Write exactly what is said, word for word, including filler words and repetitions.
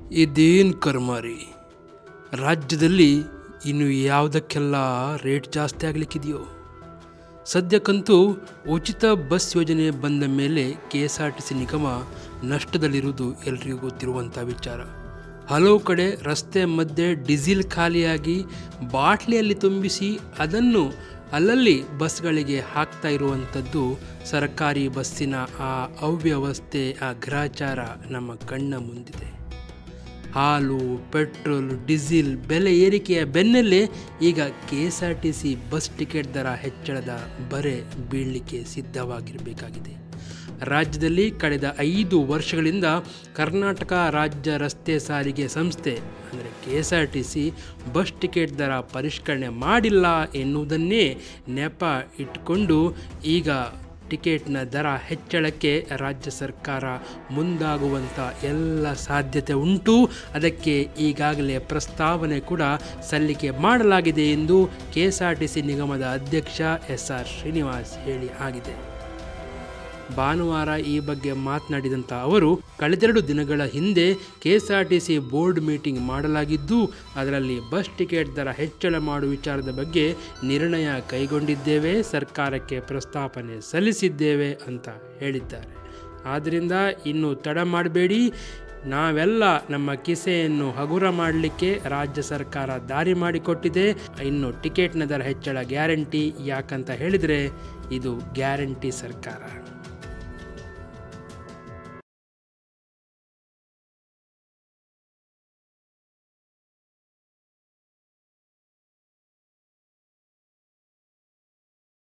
ಇದೇನು ಕರ್ಮಾರಿ, ರಾಜ್ಯದಲ್ಲಿ ಇನ್ನು ಯಾವುದಕ್ಕೆಲ್ಲ ರೇಟ್ ಜಾಸ್ತಿ ಆಗಲಿಕ್ಕಿದೆಯೋ? ಸದ್ಯಕ್ಕಂತೂ ಉಚಿತ ಬಸ್ ಯೋಜನೆ ಬಂದ ಮೇಲೆ K S R T C ನಿಗಮ ನಷ್ಟದಲ್ಲಿರುವುದು ಎಲ್ರಿಗೂ ಗೊತ್ತಿರುವಂಥ ವಿಚಾರ. ಹಲವು ಕಡೆ ರಸ್ತೆ ಮಧ್ಯೆ ಡೀಸೆಲ್ ಖಾಲಿಯಾಗಿ ಬಾಟ್ಲಿಯಲ್ಲಿ ತುಂಬಿಸಿ ಅದನ್ನು ಅಲ್ಲಲ್ಲಿ ಬಸ್ಗಳಿಗೆ ಹಾಕ್ತಾ ಇರುವಂಥದ್ದು, ಸರ್ಕಾರಿ ಬಸ್ಸಿನ ಆ ಅವ್ಯವಸ್ಥೆ, ಆ ಗ್ರಾಚಾರ ನಮ್ಮ ಕಣ್ಣ ಮುಂದಿದೆ. ಹಾಲು, ಪೆಟ್ರೋಲ್, ಡೀಸೆಲ್ ಬೆಲೆ ಏರಿಕೆಯ ಬೆನ್ನಲ್ಲೇ ಈಗ K S R T C bus ticket ದರ ಹೆಚ್ಚಳದ ಬರೆ ಬೀಳಲಿಕ್ಕೆ ಸಿದ್ಧವಾಗಿರಬೇಕಾಗಿದೆ. ರಾಜ್ಯದಲ್ಲಿ ಕಳೆದ ಐದು ವರ್ಷಗಳಿಂದ ಕರ್ನಾಟಕ ರಾಜ್ಯ ರಸ್ತೆ ಸಾರಿಗೆ ಸಂಸ್ಥೆ ಅಂದರೆ K S R T C bus ticket ದರ ಪರಿಷ್ಕರಣೆ ಮಾಡಿಲ್ಲ ಎನ್ನುವುದನ್ನೇ ನೆಪ ಇಟ್ಟುಕೊಂಡು ಈಗ ಟಿಕೆಟ್ನ ದರ ಹೆಚ್ಚಳಕ್ಕೆ ರಾಜ್ಯ ಸರ್ಕಾರ ಮುಂದಾಗುವಂಥ ಎಲ್ಲ ಸಾಧ್ಯತೆ ಉಂಟು. ಅದಕ್ಕೆ ಈಗಾಗಲೇ ಪ್ರಸ್ತಾವನೆ ಕೂಡ ಸಲ್ಲಿಕೆ ಮಾಡಲಾಗಿದೆ ಎಂದು K S R T C ನಿಗಮದ ಅಧ್ಯಕ್ಷ ಎಸ್ ಆರ್ ಶ್ರೀನಿವಾಸ್ ಹೇಳಿ ಆಗಿದೆ. ಭಾನುವಾರ ಈ ಬಗ್ಗೆ ಮಾತನಾಡಿದಂಥ ಅವರು, ಕಳೆದೆರಡು ದಿನಗಳ ಹಿಂದೆ K S R T C board meeting ಮಾಡಲಾಗಿದ್ದು, ಅದರಲ್ಲಿ ಬಸ್ ಟಿಕೆಟ್ ದರ ಹೆಚ್ಚಳ ಮಾಡುವ ವಿಚಾರದ ಬಗ್ಗೆ ನಿರ್ಣಯ ಕೈಗೊಂಡಿದ್ದೇವೆ, ಸರ್ಕಾರಕ್ಕೆ ಪ್ರಸ್ತಾಪನೆ ಸಲ್ಲಿಸಿದ್ದೇವೆ ಅಂತ ಹೇಳಿದ್ದಾರೆ. ಆದ್ದರಿಂದ ಇನ್ನು ತಡ ಮಾಡಬೇಡಿ, ನಾವೆಲ್ಲ ನಮ್ಮ ಕಿಸೆಯನ್ನು ಹಗುರ ಮಾಡಲಿಕ್ಕೆ ರಾಜ್ಯ ಸರ್ಕಾರ ದಾರಿ ಮಾಡಿಕೊಟ್ಟಿದೆ. ಇನ್ನು ಟಿಕೆಟ್ನ ದರ ಹೆಚ್ಚಳ ಗ್ಯಾರಂಟಿ ಯಾಕಂತ ಹೇಳಿದರೆ ಇದು ಗ್ಯಾರಂಟಿ ಸರ್ಕಾರ.